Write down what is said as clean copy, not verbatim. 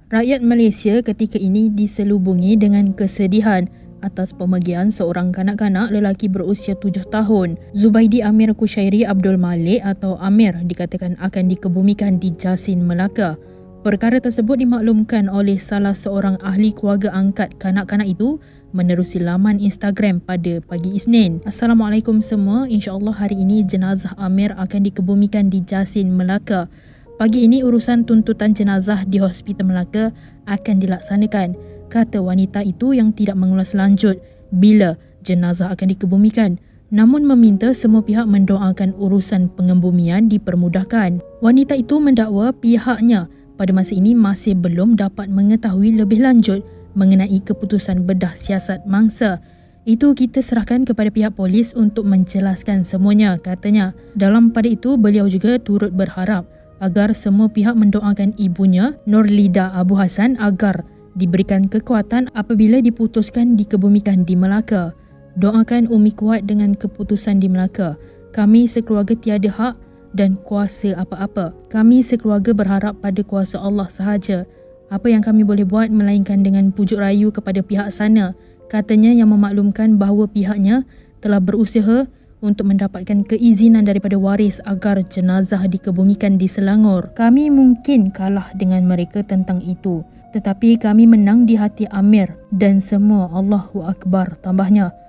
Rakyat Malaysia ketika ini diselubungi dengan kesedihan atas pemergian seorang kanak-kanak lelaki berusia 7 tahun. Zubaidi Amir Kushairi Abdul Malik atau Amir dikatakan akan dikebumikan di Jasin, Melaka. Perkara tersebut dimaklumkan oleh salah seorang ahli keluarga angkat kanak-kanak itu menerusi laman Instagram pada pagi Isnin. Assalamualaikum semua, insya-Allah hari ini jenazah Amir akan dikebumikan di Jasin, Melaka. Pagi ini urusan tuntutan jenazah di Hospital Melaka akan dilaksanakan, kata wanita itu yang tidak mengulas lanjut bila jenazah akan dikebumikan, namun meminta semua pihak mendoakan urusan pengebumian dipermudahkan. Wanita itu mendakwa pihaknya pada masa ini masih belum dapat mengetahui lebih lanjut mengenai keputusan bedah siasat mangsa. Itu kita serahkan kepada pihak polis untuk menjelaskan semuanya, katanya. Dalam pada itu, beliau juga turut berharap agar semua pihak mendoakan ibunya, Nurlida Abu Hassan, agar diberikan kekuatan apabila diputuskan dikebumikan di Melaka. Doakan Umi kuat dengan keputusan di Melaka. Kami sekeluarga tiada hak dan kuasa apa-apa. Kami sekeluarga berharap pada kuasa Allah sahaja. Apa yang kami boleh buat melainkan dengan pujuk rayu kepada pihak sana, katanya, yang memaklumkan bahawa pihaknya telah berusaha untuk mendapatkan keizinan daripada waris agar jenazah dikebumikan di Selangor. Kami mungkin kalah dengan mereka tentang itu, tetapi kami menang di hati Amir dan semua. Allahu Akbar, tambahnya.